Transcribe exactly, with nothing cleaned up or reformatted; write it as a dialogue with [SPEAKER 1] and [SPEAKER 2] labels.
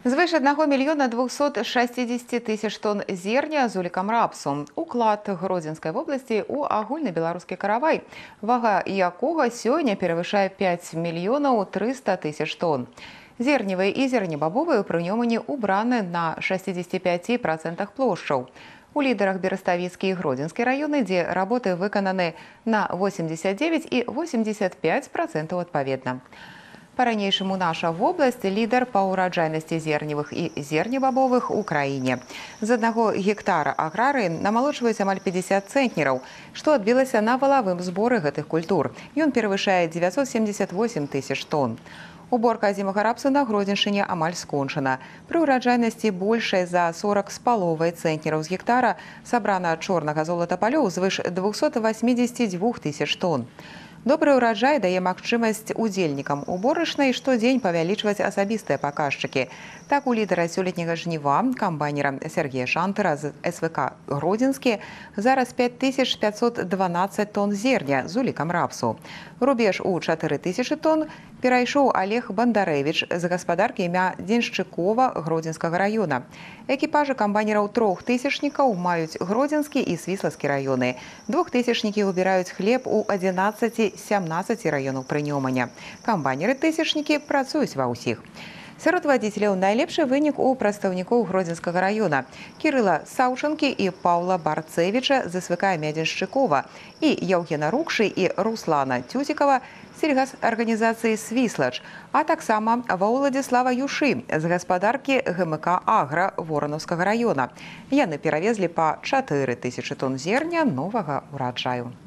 [SPEAKER 1] Звыш аднаго мільёна двухсот шасцідзесяці тысяч тонн зерня з улікам рапсу. Уклад Гродзенскай вобласці ў агульнабеларускі каравай, вага якога сёння перавышае пяць мільёнаў трыста тысяч тонн. Зерневыя і зернебабовыя прынёмані ўбраны на шасцідзесяці пяці працэнтах плошчаў. У лідарах Бераставіцкі і Гродзенскі раёны, дзе работы выкананы на восемьдесят девять і восемьдесят пять працэнтаў адпаведна. По-ранейшаму наша вобласць лідар па ўраджайнасці зерневых і зернебабовых у краіне. З аднаго гектара аграрыі намалочваюць амаль пятьдесят цэнтнераў, што адбілася на валавым зборы гэтых культур. Ён перавышае девятьсот семьдесят восемь тысяч тонн. Уборка азімага рапсу на Гродзеншчыне амаль скончана. Пры ўраджайнасці большай за сорок з паловай цэнтнераў з гектара сабрана чорнага золата палёў звыш двухсот восьмидесяти двух тысяч тонн. Добры ўраджай дае магчымасць удзельнікам уборачнай штодзень павялічваць асабістыя паказчыкі. Так, у лідара сёлетняга жніва, камбайнера Сергея Шантера з эс вэ ка «Гродзенскі», зараз пять тысяч пятьсот дванадцать тонн зерня з улікам рапсу. Рубеж у чатыры тысячы тонн перайшоў Олег Бандарэвіч з гаспадаркі імя Деншчыкова Гродзенскага раёна. Экіпажы камбайнераў трохтысячнікаў маюць Гродзенскі і Свіслацкі раёны. Двухтысячнікі выбіраюць хлеб у адзінаццаці сямнаццаці раёнаў прынёмання. Камбайнеры-тысячнікі працуюць ва ўсіх. Сярод вадзіцеляў найлепшы вынік у прадстаўнікоў Гродзенскага раёна Кірыла Саўчанкі і Паўла Барцэвіча з эс вэ ка імя Деншчыкова і Яўгена Рукшы і Руслана Тюцікава сельгасарганізацыі «Свіслач», а таксама ва Ўладзіслава Юшы з гаспадаркі гэ эм ка «Агра» Воранаўскага раёна. Яны перавезлі па чатыры тысячы тонн зерня новага ўраджаю.